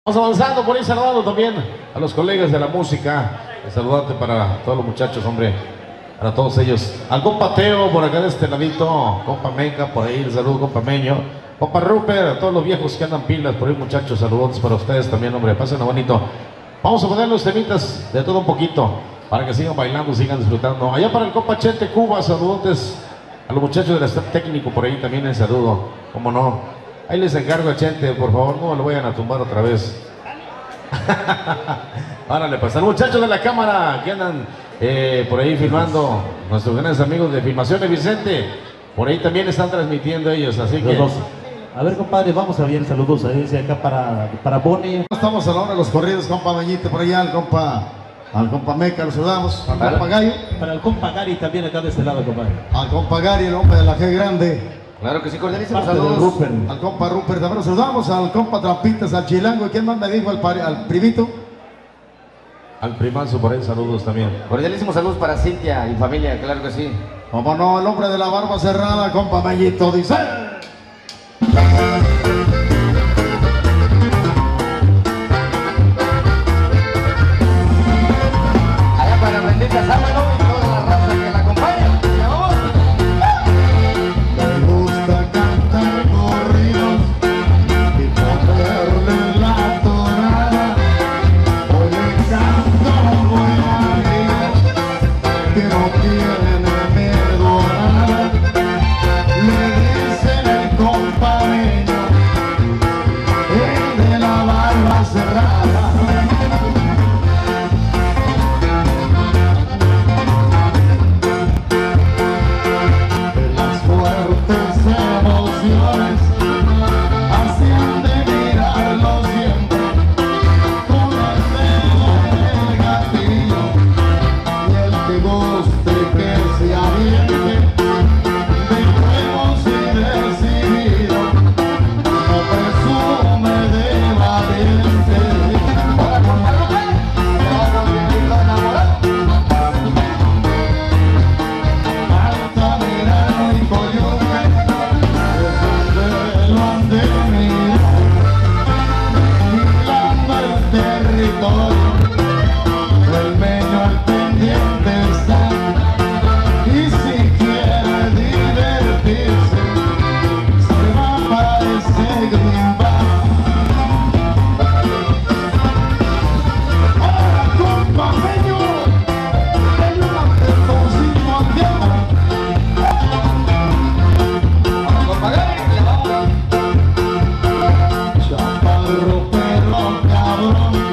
Vamos avanzando por ahí, saludando también a los colegas de la música. Saludante para todos los muchachos, hombre, para todos ellos. Al compa Teo por acá de este ladito, compa Meca por ahí, el saludo compa Meño, compa Rupert, a todos los viejos que andan pilas por ahí, muchachos, saludos para ustedes también, hombre, pásenlo bonito. Vamos a poner los temitas de todo un poquito para que sigan bailando, sigan disfrutando. Allá para el compa Chete Cuba, saludotes a los muchachos del staff técnico por ahí también el saludo, cómo no. Ahí les encargo a Chente, por favor, no lo vayan a tumbar otra vez. Árale, pues, al muchachos de la cámara que andan por ahí filmando, nuestros grandes amigos de Filmaciones Vicente, por ahí también están transmitiendo ellos, así que... A ver, compadre, vamos a ver, saludos ahí, acá para Bonnie. Estamos a la hora de los corridos, compa Meñite, por allá, al compa Meca, lo saludamos, al compa Gallo. Para el compa Gary también acá de este lado, compadre. Al compa Gary, el hombre de la G grande. Claro que sí, cordialísimos saludos. Al compa Rupert, también lo saludamos, al compa Trampitas, al Chilango, ¿y quién más me dijo? Al primito. Al primazo por ahí, saludos también. Cordialísimos saludos para Cintia y familia, claro que sí. Como no, el hombre de la barba cerrada, compa Meñito, dice... Allá para Bendita Sábado y toda la raza que la acompaña. ¡Ya vamos! Me gusta cantar corridos y ponerle la tonada. Hoy le canto muy amigos que no tienen miedo a nada. Le dicen el compa Meño, el de la barba cerrada. El Meño al pendiente está, y si quiere divertirse, se va para ese green bar. Ahora compa Meño, denle un apretocito al dedo. Vamos, compadre, le vamos. Chaparro pero cabrón,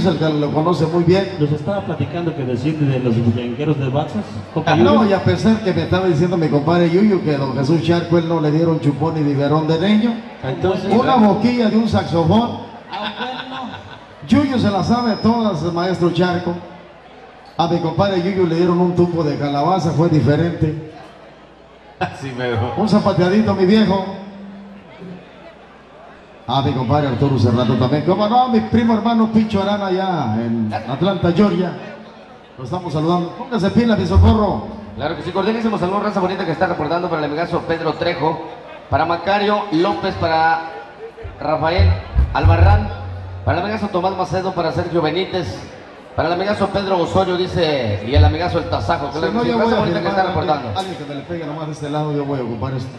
es el que lo conoce muy bien. Nos estaba platicando que decir de los bullangueros de Baxas. No, y a pesar que me estaba diciendo mi compadre Yuyu que don Jesús Charco, él no le dieron chupón ni biberón de niño. Entonces, Una boquilla de un saxofón. Yuyu se la sabe todas, maestro Charco. A mi compadre Yuyu le dieron un tubo de calabaza, fue diferente. Así me dejó. Un zapateadito, mi viejo. A mi compadre Arturo Serrato también. Como no, mi primo hermano Picho Arana allá en Atlanta, Georgia. Lo estamos saludando. Póngase pila, mi socorro. Claro que sí, cordialísimo saludo, raza bonita que está reportando para el amigazo Pedro Trejo, para Macario López, para Rafael Albarrán, para el amigazo Tomás Macedo, para Sergio Benítez, para el amigazo Pedro Osorio, dice, y el amigazo El Tasajo. Si Claro no, que sí, yo voy raza a bonita que está firmar, reportando. alguien que me le pegue nomás de este lado, yo voy a ocupar esto.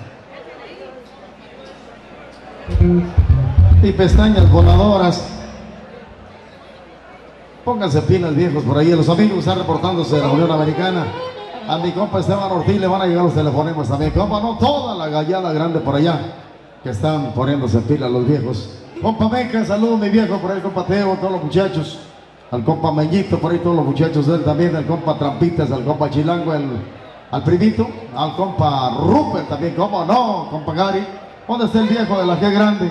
Y pestañas voladoras. Pónganse pilas, viejos, por ahí. Los amigos están reportándose de la Unión Americana. A mi compa Esteban Ortiz le van a llegar los telefonemas también. Compa, no, toda la gallada grande por allá que están poniéndose pilas los viejos. Compa Meca, saludos mi viejo, por ahí compa Teo, todos los muchachos. Al compa Meñito, por ahí todos los muchachos de él también. Al compa Trampitas, al compa Chilango, al primito. Al compa Rupert también, ¿cómo no? Compa Gary. ¿Dónde está el viejo de la G grande?